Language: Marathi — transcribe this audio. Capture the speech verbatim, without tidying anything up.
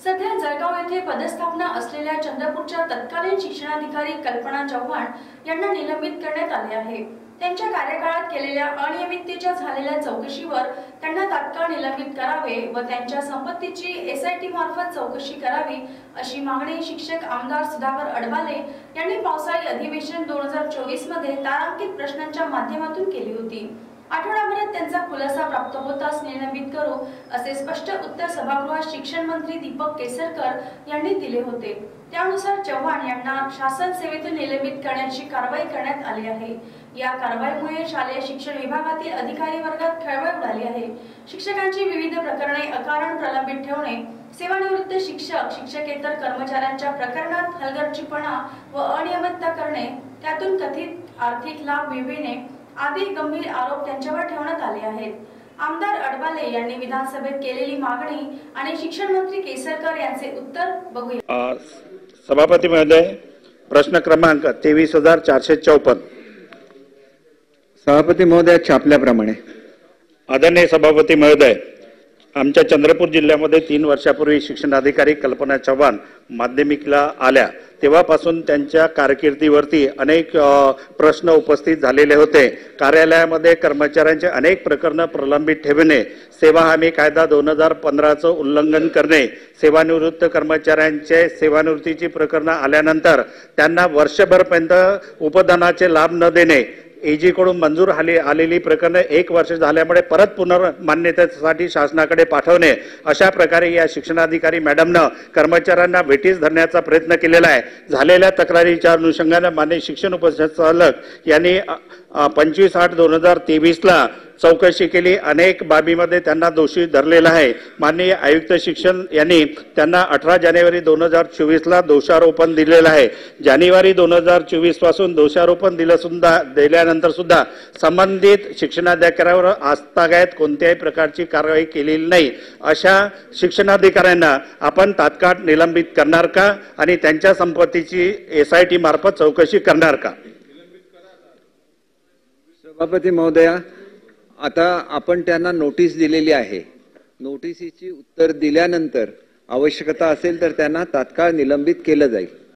सध्या जळगाव येथे पदस्थापना असलेल्या चंद्रपूरच्या तत्कालीन शिक्षणाधिकारी कल्पना चव्हाण यांना निलंबित करण्यात आले आहे। त्यांच्या कार्यकाळात केलेल्या अनियमिततेच्या झालेल्या चौकशीवर त्यांना तात्काळ निलंबित करावे व त्यांच्या संपत्तीची एसआयटी मार्फत चौकशी करावी अशी मागणी शिक्षक आमदार सुधाकर अडबाले यांनी पावसाळी अधिवेशन दोन हजार चोवीस मध्ये तारांकित प्रश्नांच्या माध्यमातून केली होती। आठवडाभरात त्यांचा खुलासा प्राप्त होताच निलंबित करू असे स्पष्ट उत्तर सभागृहात शिक्षण मंत्री दीपक केसरकर यांनी दिले होते। त्यानुसार चव्हाण यांना शासन सेवेतून निलंबित करण्याची कारवाई करण्यात आली आहे। या कारवाईमुळे शालेय शिक्षण विभागातील अधिकारी वर्गात खळबळ उडाली आहे। शिक्षकांची विविध प्रकरणे अकारण प्रलंबित ठेवणे, सेवानिवृत्त शिक्षक शिक्षकेतर कर्मचाऱ्यांच्या प्रकरणात हलगर्जीपणा व अनियमितता करणे, त्यातून कथित आर्थिक लाभ मिळविणे आदी गंभीर आरोप त्यांच्यावर ठेवण्यात आले आहेत। आमदार अडबाले यांनी विधानसभेत केलेली मागणी आणि शिक्षण मंत्री केसरकर यांचे उत्तर बघूया। सभापती महोदय, प्रश्न क्रमांक तेवीस हजार चारशे चौपन्न। सभापती महोदय, छापल्याप्रमाणे। आदरणीय सभापती महोदय, आमच्या चंद्रपूर जिल्ह्यामध्ये तीन वर्षापूर्वी शिक्षणाधिकारी कल्पना चव्हाण माध्यमिकला आल्या तेव्हापासून त्यांच्या कारकिर्दीवरती अनेक प्रश्न उपस्थित झालेले होते। कार्यालयामध्ये कर्मचाऱ्यांचे अनेक प्रकरण प्रलंबित ठेवणे, सेवा हमी कायदा दोन हजार पंधराचं उल्लंघन करणे, सेवानिवृत्त कर्मचाऱ्यांचे सेवानिवृत्तीची प्रकरण आल्यानंतर त्यांना वर्षभरपर्यंत उपदानाचे लाभ न देणे, एजी कडून मंजूर आली आलेली प्रकरणे एक वर्ष झाल्यामुळे परत पुनर्मान्यतेसाठी शासनाकडे पाठवणे, अशा प्रकारे या शिक्षणाधिकारी मॅडमनं कर्मचाऱ्यांना वेठीस धरण्याचा प्रयत्न केलेला आहे। झालेल्या तक्रारीच्या अनुषंगाने माननीय शिक्षण उपसंचालक यांनी पंचवीस आठ दोन हजार तेवीस ला चौकशी केली। अनेक बाबीमध्ये त्यांना दोषी धरलेला आहे। माननीय आयुक्त शिक्षण यांनी त्यांना अठरा जानेवारी दोन हजार चोवीस ला दोषारोपण दिलेलं आहे। जानेवारी दोन हजार चोवीस पासून दोषारोपण दिलं सुद्धा दिल्यानंतर सुद्धा संबंधित शिक्षणाधिकाऱ्यावर आस्थागायत कोणत्याही प्रकारची कारवाई केलेली नाही। अशा शिक्षणाधिकाऱ्यांना आपण तात्काळ निलंबित करणार का आणि त्यांच्या संपत्तीची एसआयटी मार्फत चौकशी करणार का? सभापती महोदया, आता आपण त्यांना नोटीस दिलेली आहे। नोटिसीची उत्तर दिल्यानंतर आवश्यकता असेल तर त्यांना तात्काळ निलंबित केलं जाईल।